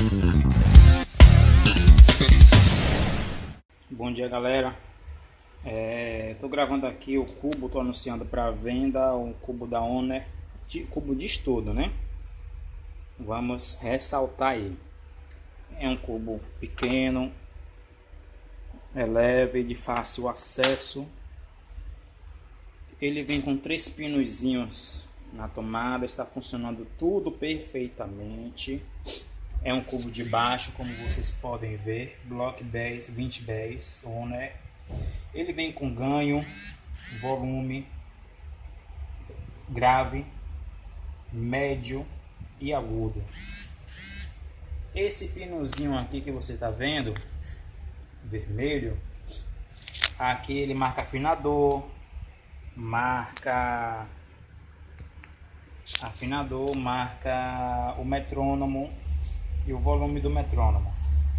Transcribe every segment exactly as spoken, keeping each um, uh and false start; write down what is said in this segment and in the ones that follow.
Bom dia, galera. É, tô gravando aqui o cubo, tô anunciando para venda o cubo da Honor, de, cubo de estudo, né? Vamos ressaltar ele. É um cubo pequeno, é leve, de fácil acesso. Ele vem com três pinozinhos na tomada, está funcionando tudo perfeitamente. É um cubo de baixo, como vocês podem ver, Block dez, vinte dez, Honor. Ele vem com ganho, volume, grave, médio e agudo. Esse pinozinho aqui que você está vendo, vermelho, aqui ele marca afinador, marca afinador, marca o metrônomo e o volume do metrônomo.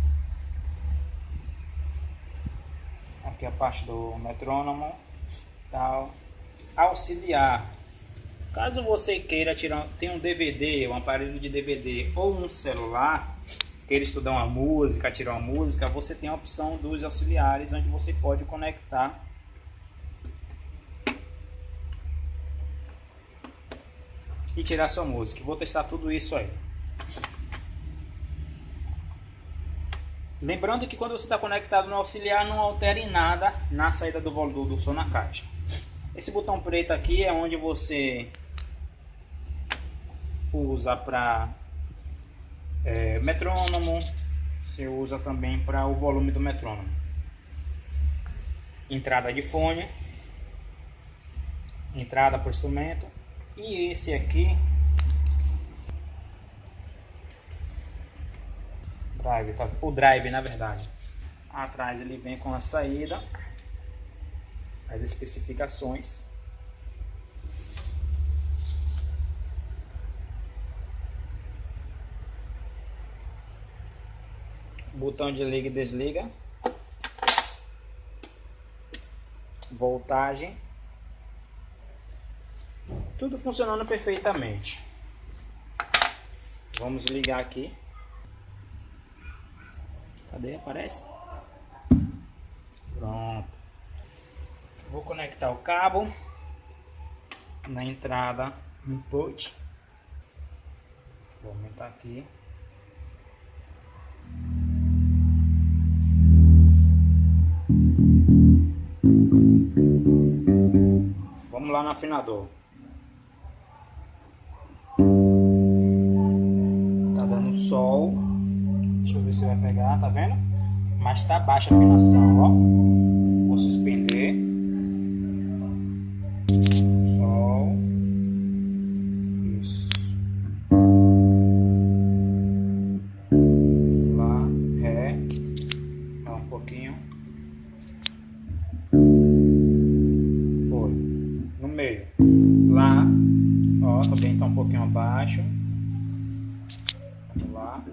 Aqui a parte do metrônomo, tal, auxiliar. Caso você queira tirar, tem um D V D, um aparelho de D V D ou um celular, queira estudar uma música, tirar uma música, você tem a opção dos auxiliares, onde você pode conectar e tirar sua música. Vou testar tudo isso aí. Lembrando que quando você está conectado no auxiliar, não altera em nada na saída do volume do som na caixa. Esse botão preto aqui é onde você usa para é, metrônomo, você usa também para o volume do metrônomo. Entrada de fone, entrada para o instrumento, e esse aqui, drive, tá? O drive, na verdade. Atrás ele vem com a saída, as especificações. Botão de liga e desliga. Voltagem. Tudo funcionando perfeitamente. Vamos ligar aqui. Cadê? Aparece? Pronto. Vou conectar o cabo na entrada input. Vou aumentar aqui. Vamos lá no afinador. Tá dando sol. Deixa eu ver se vai pegar, tá vendo? Mas tá baixa a afinação, ó. Vou suspender. Sol. Isso. Lá, ré. Lá um pouquinho. Foi. No meio. Lá. Ó, também tá um pouquinho abaixo. Vamos lá.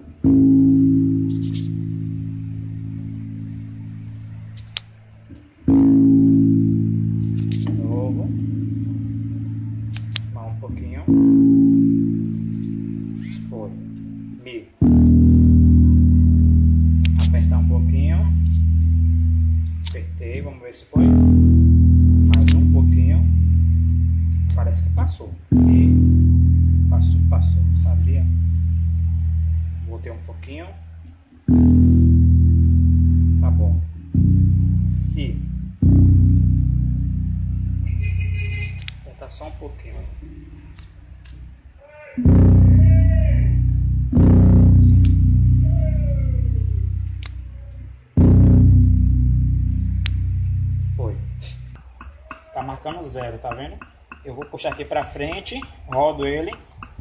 De novo. Lá um pouquinho. Foi. Mi. Apertar um pouquinho. Apertei, vamos ver se foi. Mais um pouquinho. Parece que passou. E passou, passou, sabia? Voltei um pouquinho. Tá bom. Si. Apertar só um pouquinho. Foi. Tá marcando zero, tá vendo? Eu vou puxar aqui pra frente, rodo ele.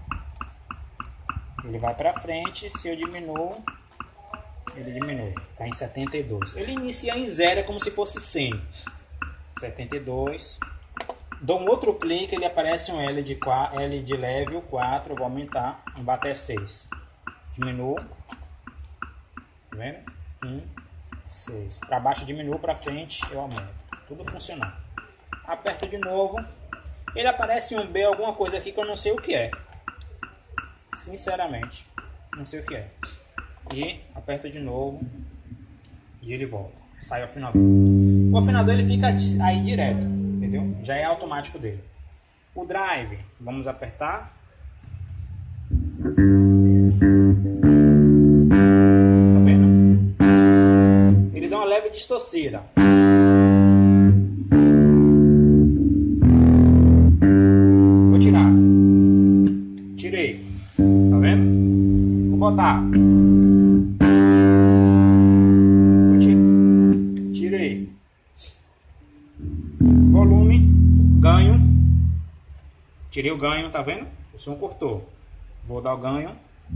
Ele vai pra frente, se eu diminuo, ele diminui. Tá em setenta e dois. Ele inicia em zero, é como se fosse cem. setenta e dois. Dou um outro clique, ele aparece um L de, quatro, L de level quatro, eu vou aumentar, vai até seis. Diminuo. Tá vendo? um, seis. Para baixo diminuo, para frente eu aumento. Tudo funcionando. Aperto de novo. Ele aparece um B, alguma coisa aqui que eu não sei o que é. Sinceramente, não sei o que é. e aperto de novo e ele volta. Sai o afinador. O afinador ele fica aí direto, entendeu? Já é automático dele. O drive, vamos apertar. Tá vendo? Ele dá uma leve distorcida. Vou tirar. Tirei. Tá vendo? Vou botar. Tirei. Volume, ganho. Tirei o ganho, tá vendo? O som cortou. Vou dar o ganho.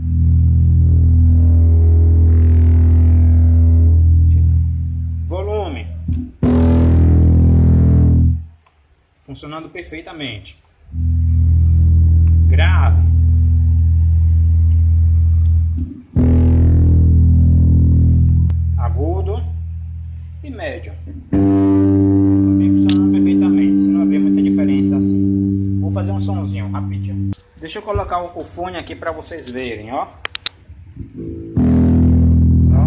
Volume. Funcionando perfeitamente. Grave. Agudo. E médio. Também funcionando perfeitamente. Você não vai ver muita diferença assim. Vou fazer um sonzinho rapidinho. Deixa eu colocar o fone aqui para vocês verem, ó. Ó.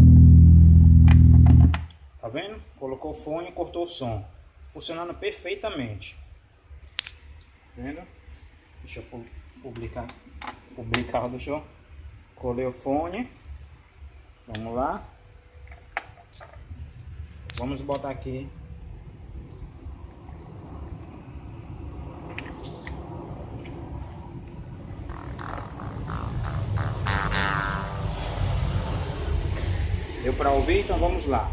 Tá vendo? Colocou o fone e cortou o som. Funcionando perfeitamente. Tá vendo? Deixa eu publicar. Publicar, deixa eu. Colei o fone. Vamos lá. Vamos botar aqui. Deu para ouvir? Então vamos lá.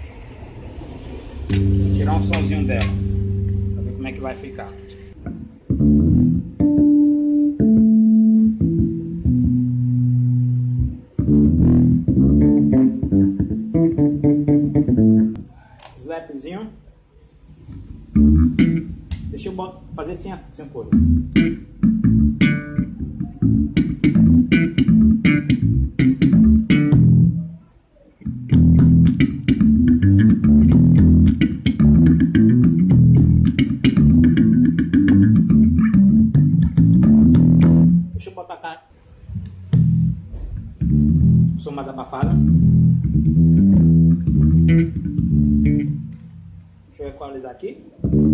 Vou tirar um sonzinho dela. Para ver como é que vai ficar. Slapzinho. Deixa eu fazer assim, assim coisa. Deixa eu botar cá. Som mais abafado. Deixa eu equalizar aqui.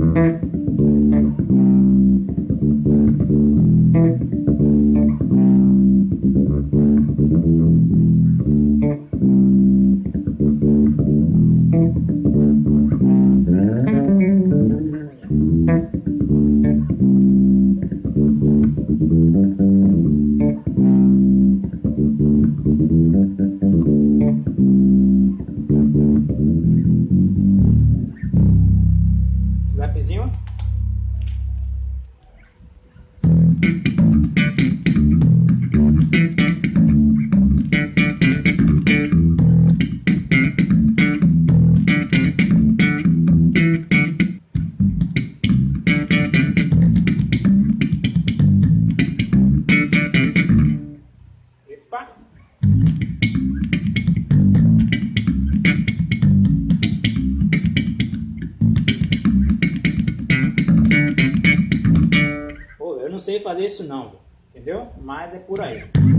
Slapzinho. Epa. Eu não sei fazer isso não, entendeu? Mas é por aí.